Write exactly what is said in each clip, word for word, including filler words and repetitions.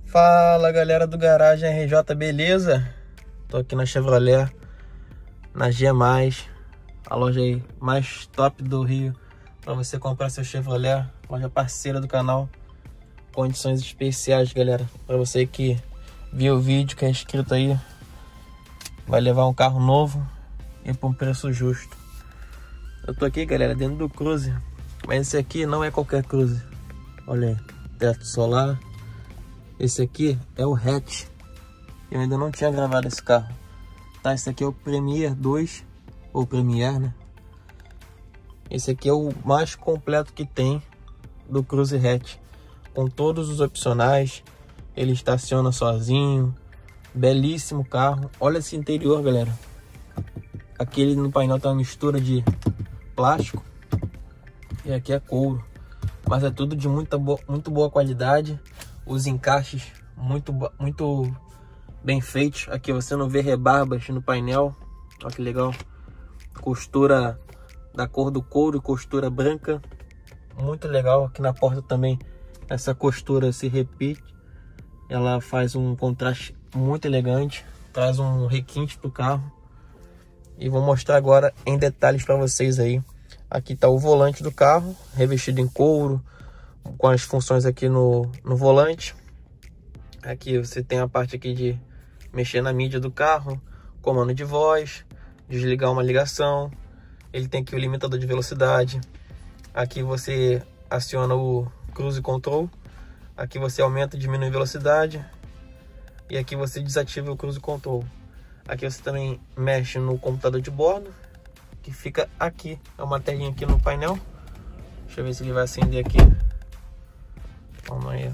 Fala galera do Garagem R J, beleza? Tô aqui na Chevrolet, na G mais, a loja aí mais top do Rio para você comprar seu Chevrolet, loja parceira do canal. Condições especiais, galera, para você que viu o vídeo, que é inscrito aí, vai levar um carro novo e por um preço justo. Eu tô aqui, galera, dentro do Cruze, mas esse aqui não é qualquer Cruze. Olha aí, teto solar. Esse aqui é o hatch. Eu ainda não tinha gravado esse carro, tá? Esse aqui é o Premier dois, ou Premier, né? Esse aqui é o mais completo que tem do Cruze hatch, com todos os opcionais. Ele estaciona sozinho. Belíssimo carro. Olha esse interior, galera. Aqui no painel tá uma mistura de plástico e aqui é couro, mas é tudo de muita bo muito boa qualidade. Os encaixes muito, muito bem feitos. Aqui você não vê rebarbas no painel. Olha que legal. Costura da cor do couro e costura branca. Muito legal. Aqui na porta também essa costura se repite. Ela faz um contraste muito elegante. Traz um requinte pro carro. E vou mostrar agora em detalhes para vocês aí. Aqui tá o volante do carro, revestido em couro, com as funções aqui no, no volante. Aqui você tem a parte aqui de mexer na mídia do carro, comando de voz, desligar uma ligação. Ele tem aqui o limitador de velocidade. Aqui você aciona o Cruise Control. Aqui você aumenta e diminui a velocidade. E aqui você desativa o Cruise Control. Aqui você também mexe no computador de bordo, que fica aqui. É uma telinha aqui no painel. Deixa eu ver se ele vai acender aqui. Vamos aí.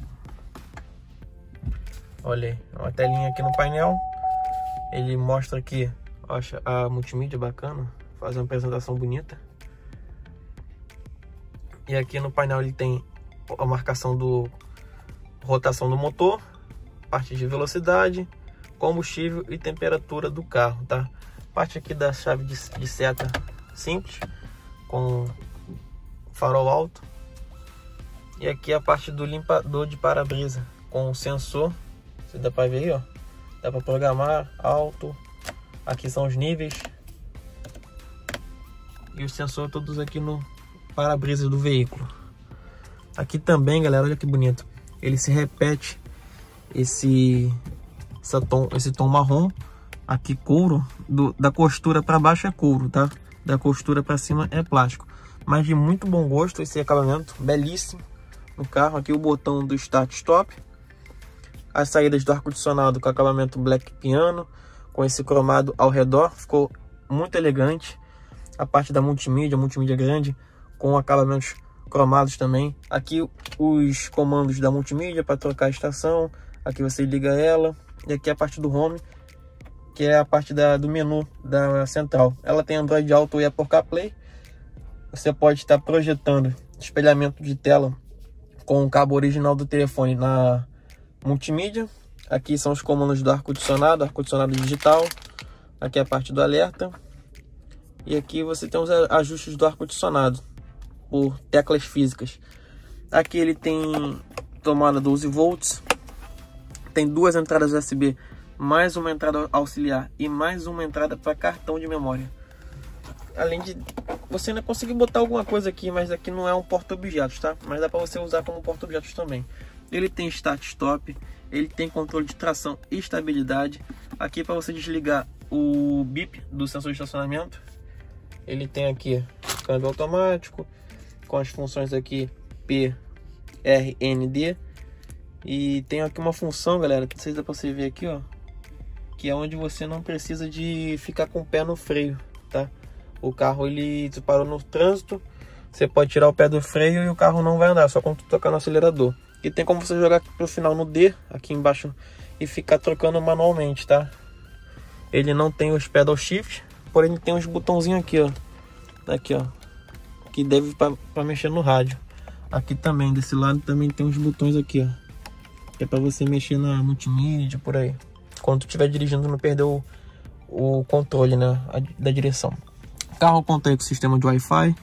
Olha aí, uma telinha aqui no painel. Ele mostra aqui, acha a multimídia bacana, faz uma apresentação bonita. E aqui no painel ele tem a marcação do rotação do motor, parte de velocidade, combustível e temperatura do carro, tá? Parte aqui da chave de, de seta simples, com farol alto. E aqui a parte do limpador de para-brisa, com sensor. Você dá para ver aí, ó. Dá para programar alto. Aqui são os níveis. E os sensores todos aqui no para-brisa do veículo. Aqui também, galera, olha que bonito. Ele se repete esse, esse, tom, esse tom marrom. Aqui couro. Do, da costura para baixo é couro, tá? Da costura para cima é plástico. Mas de muito bom gosto esse acabamento. Belíssimo. No carro, aqui o botão do start stop, as saídas do ar-condicionado com acabamento black piano, com esse cromado ao redor, ficou muito elegante. A parte da multimídia, multimídia grande, com acabamentos cromados também. Aqui os comandos da multimídia para trocar a estação, aqui você liga ela, e aqui a parte do home, que é a parte da, do menu da central. Ela tem Android Auto e Apple CarPlay. Você pode estar projetando espelhamento de tela com o cabo original do telefone na multimídia. Aqui são os comandos do ar-condicionado, ar-condicionado digital. Aqui é a parte do alerta. E aqui você tem os ajustes do ar-condicionado por teclas físicas. Aqui ele tem tomada doze volts. Tem duas entradas U S B, mais uma entrada auxiliar e mais uma entrada para cartão de memória. Além de você ainda conseguir botar alguma coisa aqui, mas aqui não é um porta-objetos, tá? Mas dá para você usar como porta-objetos também. Ele tem start-stop, ele tem controle de tração e estabilidade. Aqui para você desligar o bip do sensor de estacionamento. Ele tem aqui câmbio automático, com as funções aqui P, R, N, D. E tem aqui uma função, galera, não sei se dá para você ver aqui, ó, que é onde você não precisa de ficar com o pé no freio, tá? O carro, ele se parou no trânsito, você pode tirar o pé do freio e o carro não vai andar, só quando tu tocar no acelerador. E tem como você jogar pro final no D, aqui embaixo, e ficar trocando manualmente, tá? Ele não tem os pedal shift, porém ele tem uns botãozinhos aqui, ó. Aqui, ó. Que deve para mexer no rádio. Aqui também, desse lado também tem uns botões aqui, ó. Que é para você mexer na multimídia, por aí. Quando tu estiver dirigindo, não perder o, o controle, né, da direção. O carro conta aí com sistema de Wi-Fi,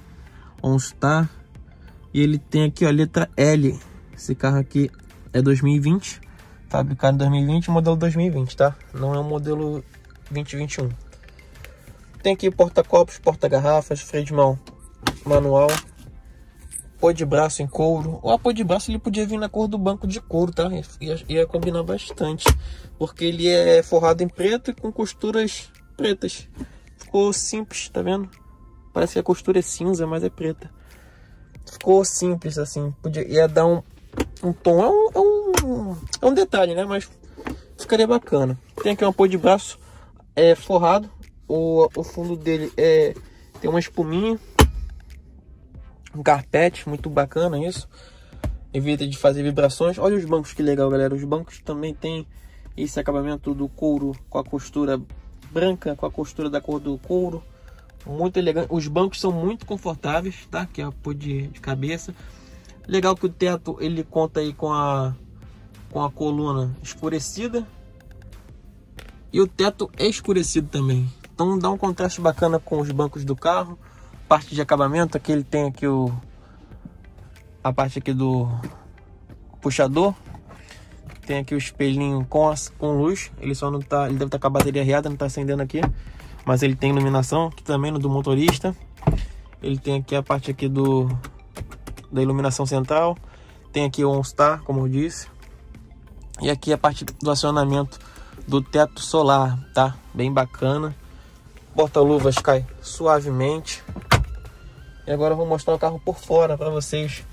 OnStar, e ele tem aqui, ó, a letra L. Esse carro aqui é dois mil e vinte, fabricado em dois mil e vinte, modelo dois mil e vinte, tá? Não é um modelo vinte e vinte e um. Tem aqui porta-copos, porta-garrafas, freio de mão manual, pô de braço em couro. O apoio de braço ele podia vir na cor do banco de couro, tá? Ia, ia combinar bastante, porque ele é forrado em preto e com costuras pretas. Ficou simples, tá vendo? Parece que a costura é cinza, mas é preta. Ficou simples assim, podia, ia dar um, um tom, é um, é, um, é um detalhe, né? Mas ficaria bacana. Tem aqui um apoio de braço é, forrado. O, o fundo dele é, tem uma espuminha, um carpete, muito bacana isso. Evita de fazer vibrações. Olha os bancos, que legal, galera. Os bancos também tem esse acabamento do couro com a costura branca, com a costura da cor do couro. Muito elegante. Os bancos são muito confortáveis, tá? Que é apoio de, de cabeça. Legal que o teto ele conta aí com a com a coluna escurecida e o teto é escurecido também. Então dá um contraste bacana com os bancos do carro. Parte de acabamento, aqui ele tem aqui o a parte aqui do puxador. Tem aqui o espelhinho com, as, com luz. Ele só não tá, ele deve estar com a bateria riada, não está acendendo aqui, mas ele tem iluminação aqui também no do motorista. Ele tem aqui a parte aqui do da iluminação central. Tem aqui o OnStar, como eu disse. E aqui a parte do acionamento do teto solar, tá? Bem bacana. Porta-luvas cai suavemente. E agora eu vou mostrar o carro por fora para vocês.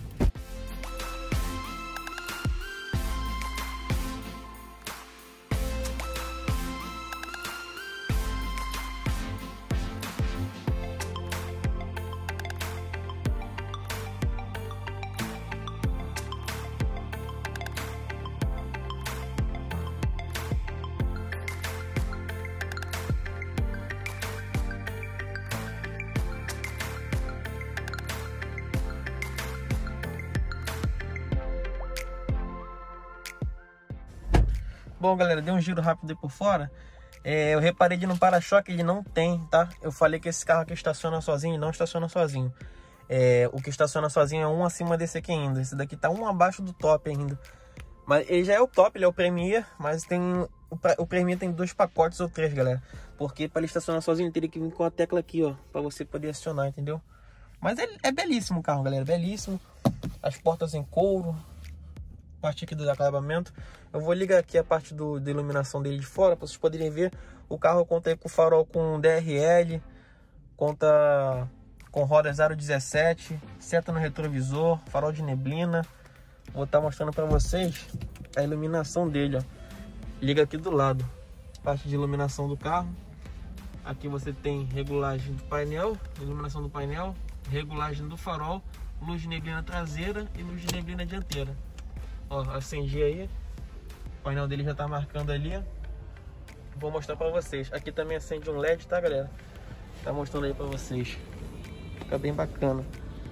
Bom, galera, dei um giro rápido aí por fora. É, eu reparei de no para-choque, ele não tem, tá? Eu falei que esse carro aqui estaciona sozinho, não estaciona sozinho. É, o que estaciona sozinho é um acima desse aqui ainda. Esse daqui tá um abaixo do top ainda. Mas ele já é o top, ele é o Premier, mas tem o, o Premier tem dois pacotes ou três, galera. Porque para ele estacionar sozinho, ele teria que vir com a tecla aqui, ó, para você poder acionar, entendeu? Mas é, é belíssimo o carro, galera, belíssimo. As portas em couro. Parte aqui do acabamento. Eu vou ligar aqui a parte do, da iluminação dele de fora para vocês poderem ver. O carro conta aí com farol com D R L, conta com roda zero dezessete, seta no retrovisor, farol de neblina. Vou estar mostrando para vocês a iluminação dele, ó. Liga aqui do lado, parte de iluminação do carro. Aqui você tem regulagem do painel, iluminação do painel, regulagem do farol, luz de neblina traseira e luz de neblina dianteira. Ó, acendi aí. O painel dele já tá marcando ali. Vou mostrar pra vocês. Aqui também acende um L E D, tá, galera? Tá mostrando aí pra vocês. Fica bem bacana.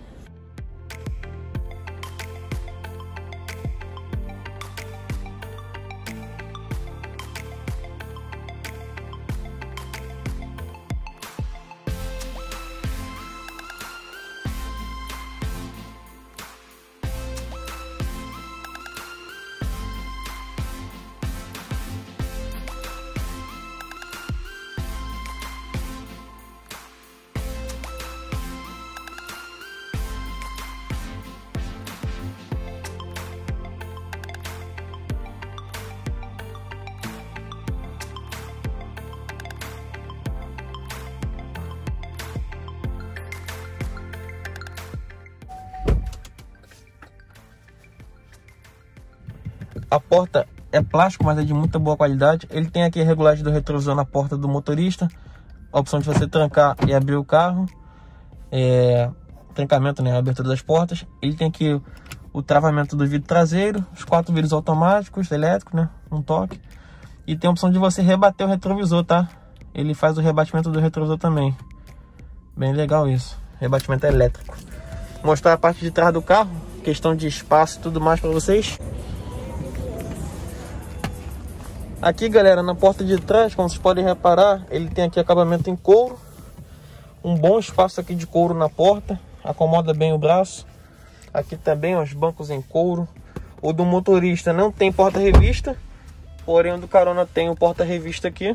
A porta é plástico, mas é de muita boa qualidade. Ele tem aqui a regulagem do retrovisor na porta do motorista. A opção de você trancar e abrir o carro. É, trancamento, né? A abertura das portas. Ele tem aqui o travamento do vidro traseiro. Os quatro vidros automáticos, elétricos, né? Um toque. E tem a opção de você rebater o retrovisor, tá? Ele faz o rebatimento do retrovisor também. Bem legal isso. Rebatimento elétrico. Vou mostrar a parte de trás do carro. Questão de espaço e tudo mais para vocês. Aqui, galera, na porta de trás, como vocês podem reparar, ele tem aqui acabamento em couro. Um bom espaço aqui de couro na porta. Acomoda bem o braço. Aqui também, ó, os bancos em couro. O do motorista não tem porta-revista. Porém o do carona tem o porta-revista aqui.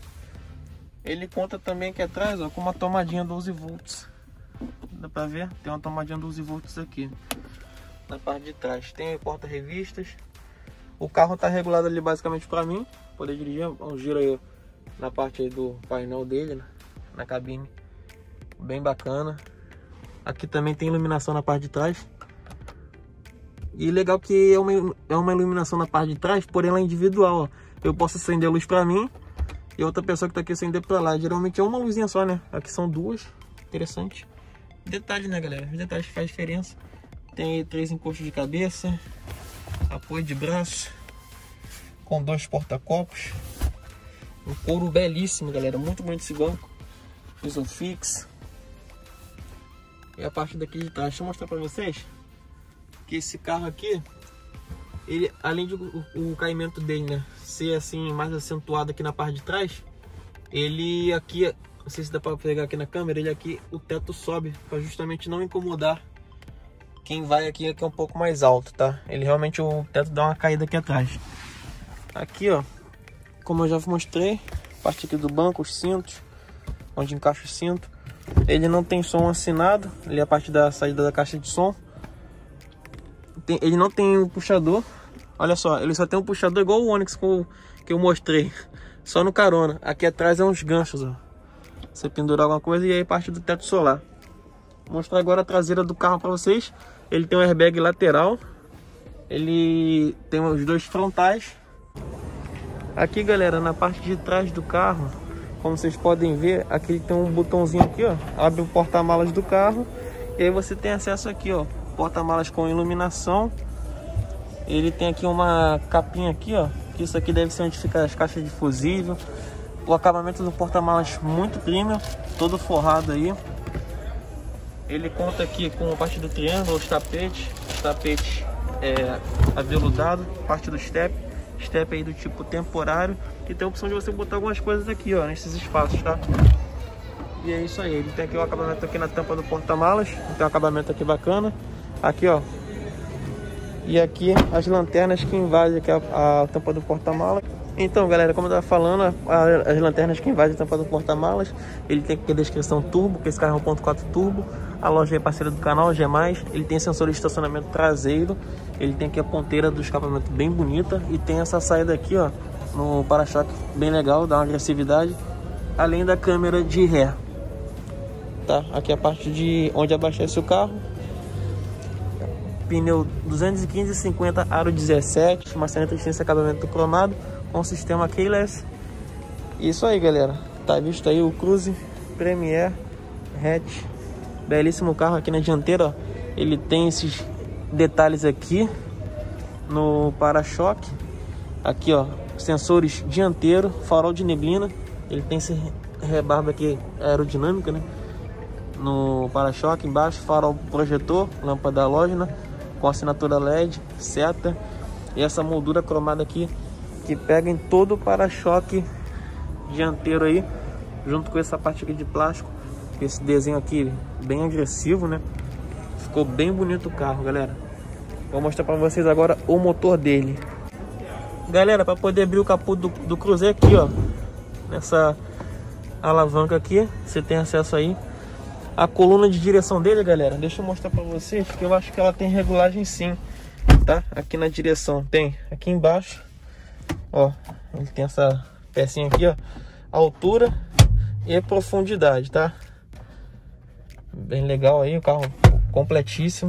Ele conta também aqui atrás, ó, com uma tomadinha doze volts. Dá pra ver? Tem uma tomadinha doze volts aqui na parte de trás. Tem porta-revistas. O carro tá regulado ali basicamente para mim poder dirigir. Um giro aí na parte aí do painel dele, né? Na cabine, bem bacana. Aqui também tem iluminação na parte de trás. E legal que é uma, é uma iluminação na parte de trás, porém ela é individual, ó. Eu posso acender a luz para mim e outra pessoa que tá aqui acender para lá. Geralmente é uma luzinha só, né? Aqui são duas. Interessante. Detalhe, né, galera? Os detalhes que faz diferença. Tem aí três encostos de cabeça, apoio de braço, com dois porta-copos. Um couro belíssimo, galera. Muito bonito esse banco. Isofix. E a parte daqui de trás. Deixa eu mostrar pra vocês que esse carro aqui, ele, além de o, o caimento dele, né, ser assim mais acentuado aqui na parte de trás, ele aqui, não sei se dá pra pegar aqui na câmera, ele aqui, o teto sobe para justamente não incomodar quem vai aqui, que é um pouco mais alto, tá? Ele realmente, o teto dá uma caída aqui atrás. Aqui, ó, como eu já mostrei, parte aqui do banco, os cintos, onde encaixa o cinto. Ele não tem som assinado, ali é a parte da saída da caixa de som. Tem, ele não tem um puxador, olha só, ele só tem um puxador igual o Onix que eu mostrei, só no carona. Aqui atrás é uns ganchos, ó, você pendurar alguma coisa, e aí parte do teto solar. Vou mostrar agora a traseira do carro para vocês. Ele tem um airbag lateral, ele tem os dois frontais. Aqui, galera, na parte de trás do carro, como vocês podem ver, aqui tem um botãozinho aqui, ó, abre o porta-malas do carro, e aí você tem acesso aqui, ó, porta-malas com iluminação. Ele tem aqui uma capinha aqui, ó, que isso aqui deve ser onde fica as caixas de fusível. O acabamento do porta-malas muito premium, todo forrado aí. Ele conta aqui com a parte do triângulo, os tapetes, os tapetes é, aveludado, parte do step, step aí do tipo temporário, e tem a opção de você botar algumas coisas aqui, ó, nesses espaços, tá? E é isso aí. Ele tem aqui o acabamento aqui na tampa do porta-malas, tem um acabamento aqui bacana. Aqui, ó, e aqui as lanternas que invadem aqui a, a tampa do porta-malas. Então, galera, como eu tava falando, a, as lanternas que invadem a tampa do porta-malas, ele tem aqui a descrição turbo, que esse carro é um ponto quatro turbo. A loja é parceira do canal, G mais. Ele tem sensor de estacionamento traseiro. Ele tem aqui a ponteira do escapamento bem bonita. E tem essa saída aqui, ó, no para-choque bem legal, dá uma agressividade. Além da câmera de ré. Tá? Aqui a parte de onde abastece o carro. Pneu duzentos e quinze cinquenta aro dezessete, maçaneta de resistência, acabamento cromado com sistema keyless. Isso aí, galera, tá visto aí o Cruze Premier Hatch, belíssimo carro. Aqui na dianteira, ó, ele tem esses detalhes aqui no para-choque, aqui, ó, sensores dianteiro, farol de neblina. Ele tem esse rebarba aqui aerodinâmica, né, no para-choque. Embaixo, farol projetor, lâmpada halógena com assinatura L E D, seta, e essa moldura cromada aqui que pega em todo o para-choque dianteiro aí, junto com essa parte aqui de plástico, esse desenho aqui bem agressivo, né? Ficou bem bonito o carro, galera. Vou mostrar para vocês agora o motor dele. Galera, para poder abrir o capô do, do Cruze aqui, ó, nessa alavanca aqui, você tem acesso aí. A coluna de direção dele, galera, deixa eu mostrar pra vocês, que eu acho que ela tem regulagem sim, tá? Aqui na direção tem, aqui embaixo, ó, ele tem essa pecinha aqui, ó, altura e profundidade, tá? Bem legal aí, o carro completíssimo.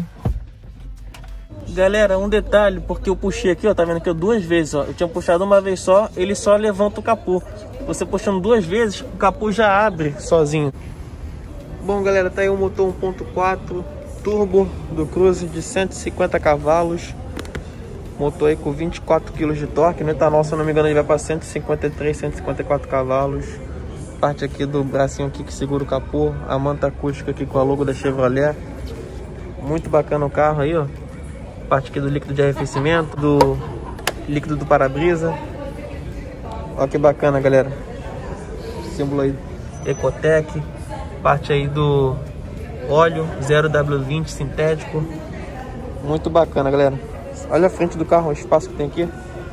Galera, um detalhe, porque eu puxei aqui, ó, tá vendo que eu duas vezes, ó, eu tinha puxado uma vez só, ele só levanta o capô. Você puxando duas vezes, o capô já abre sozinho. Bom, galera, tá aí o motor um ponto quatro turbo do Cruze de cento e cinquenta cavalos. Motor aí com vinte e quatro quilos de torque. No etanol, se eu não me engano, ele vai para cento e cinquenta e três, cento e cinquenta e quatro cavalos. Parte aqui do bracinho aqui que segura o capô. A manta acústica aqui com a logo da Chevrolet. Muito bacana o carro aí, ó. Parte aqui do líquido de arrefecimento, do líquido do para-brisa. Olha que bacana, galera. Símbolo aí Ecotec. Parte aí do óleo zero W vinte sintético. Muito bacana, galera. Olha a frente do carro, o espaço que tem aqui.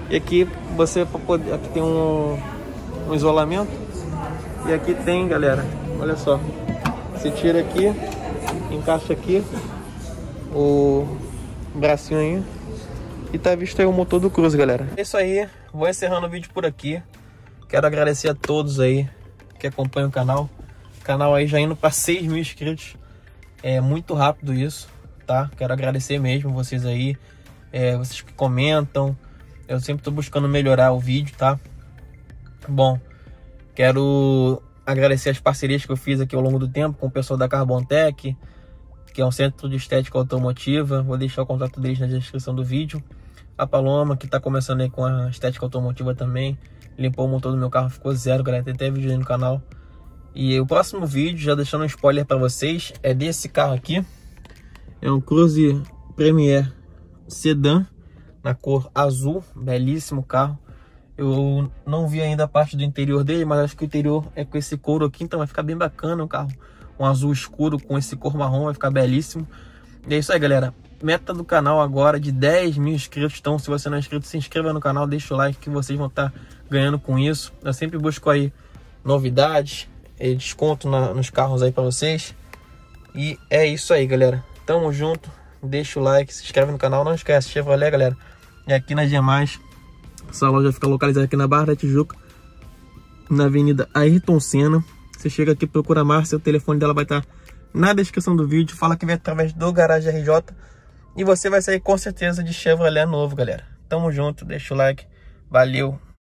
E aqui você pode, aqui tem um, um isolamento. E aqui tem, galera, olha só, você tira aqui, encaixa aqui o bracinho aí e tá visto aí o motor do Cruze, galera. É isso aí, vou encerrando o vídeo por aqui. Quero agradecer a todos aí que acompanham o canal. O canal aí já indo para seis mil inscritos. É muito rápido isso, tá? Quero agradecer mesmo vocês aí, é, vocês que comentam. Eu sempre tô buscando melhorar o vídeo, tá? Bom, quero agradecer as parcerias que eu fiz aqui ao longo do tempo com o pessoal da Carbontec, que é um centro de estética automotiva. Vou deixar o contato deles na descrição do vídeo. A Paloma, que tá começando aí com a estética automotiva também. Limpou o motor do meu carro, ficou zero, galera. Tem até vídeo aí no canal. E o próximo vídeo, já deixando um spoiler para vocês, é desse carro aqui. É um Cruze Premier Sedan, na cor azul. Belíssimo carro. Eu não vi ainda a parte do interior dele, mas acho que o interior é com esse couro aqui, então vai ficar bem bacana o carro. Um azul escuro com esse cor marrom, vai ficar belíssimo. E é isso aí, galera. Meta do canal agora de dez mil inscritos. Então, se você não é inscrito, se inscreva no canal, deixa o like que vocês vão estar ganhando com isso. Eu sempre busco aí novidades, desconto na, nos carros aí para vocês. E é isso aí, galera. Tamo junto. Deixa o like, se inscreve no canal. Não esquece, Chevrolet, galera. E aqui nas demais, essa loja fica localizada aqui na Barra da Tijuca, na Avenida Ayrton Senna. Você chega aqui, procura a Márcia, o telefone dela vai estar na descrição do vídeo. Fala que vem através do Garage R J e você vai sair com certeza de Chevrolet novo, galera. Tamo junto, deixa o like. Valeu!